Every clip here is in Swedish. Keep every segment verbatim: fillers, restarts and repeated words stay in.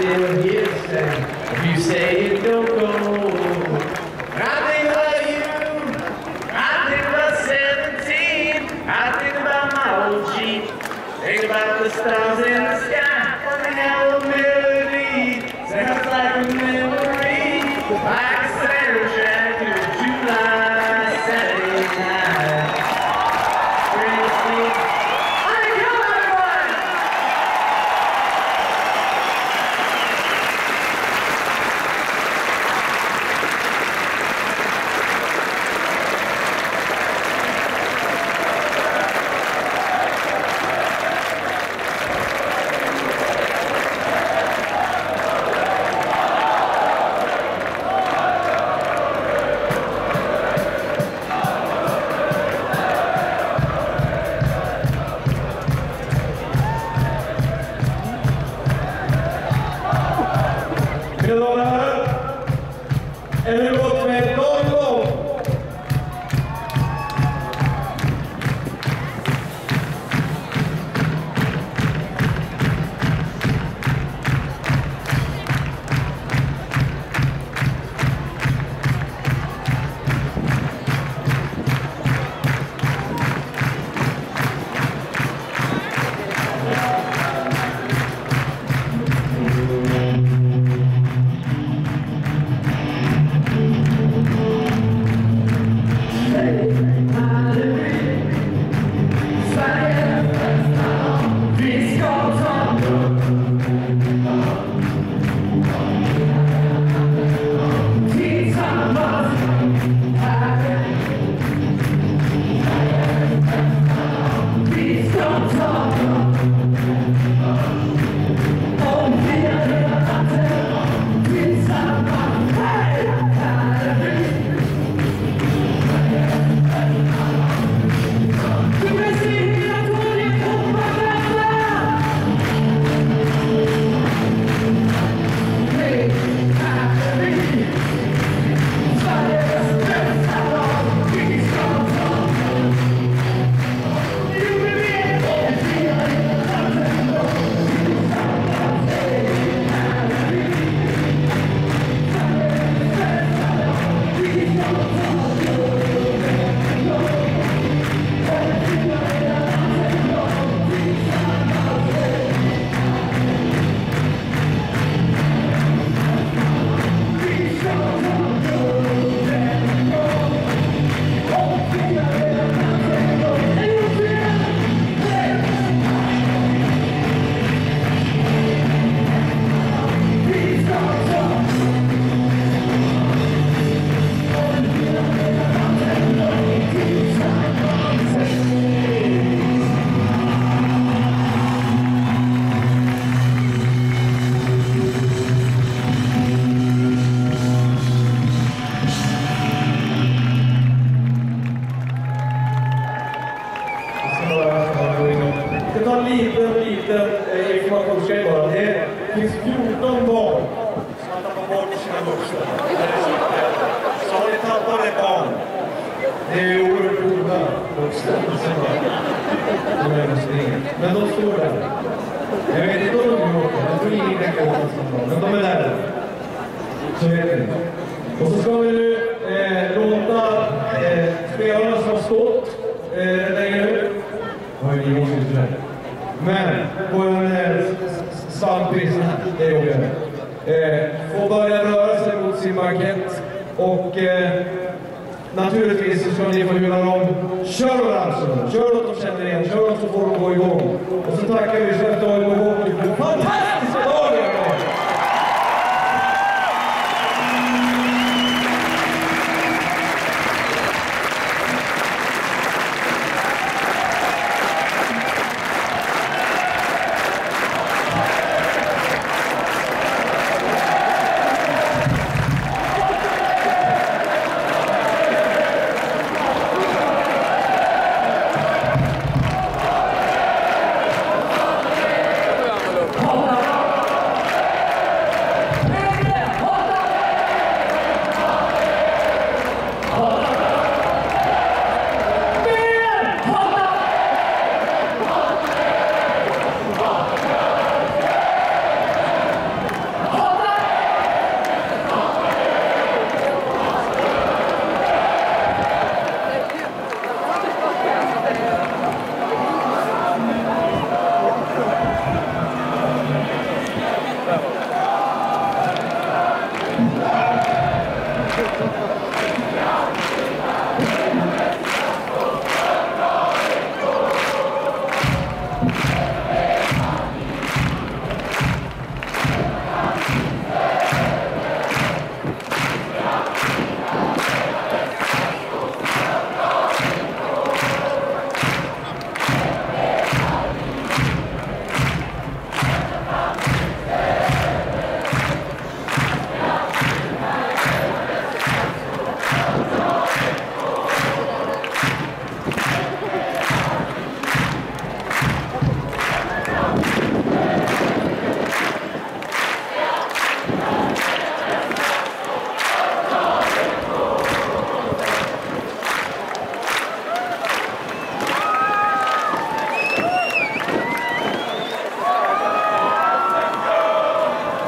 still here to stay. If you say it, don't go. I think about you. I think about seventeen. I think about my old Jeep. Think about the stars in the sky. What a hell of a melody. Sounds like a memory. Like a soundtrack to a July Saturday night. Seriously. Det finns fjorton barn som har tappat bort sina vuxna. Så har ni tappat ett barn. Det är ju oerhört goda vuxna. Men de står där. Jag vet inte om de är åka. Jag tror ingen kan åka. Men de är där. Så vet ni. Och så ska vi nu eh, låta eh, spelarna som har stått eh, längre ut. Vad är det ni måste där? Men på en eh, stampis, det är jobbigt. Eh, får börja röra sig mot sin bankett. Och eh, naturligtvis så ska ni få hylla dem. Kör alltså, kör åt de känner igen, kör åt så får de gå igång. Och så tackar vi Chef David och Håkli för en fantastisk dag.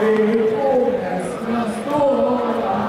vill få hästen ståla.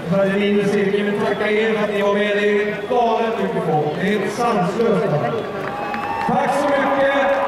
för den inre cirkeln. Vi tackar er för att ni var med. Det är galet mycket folk. Det är helt sanslöst. Tack så mycket!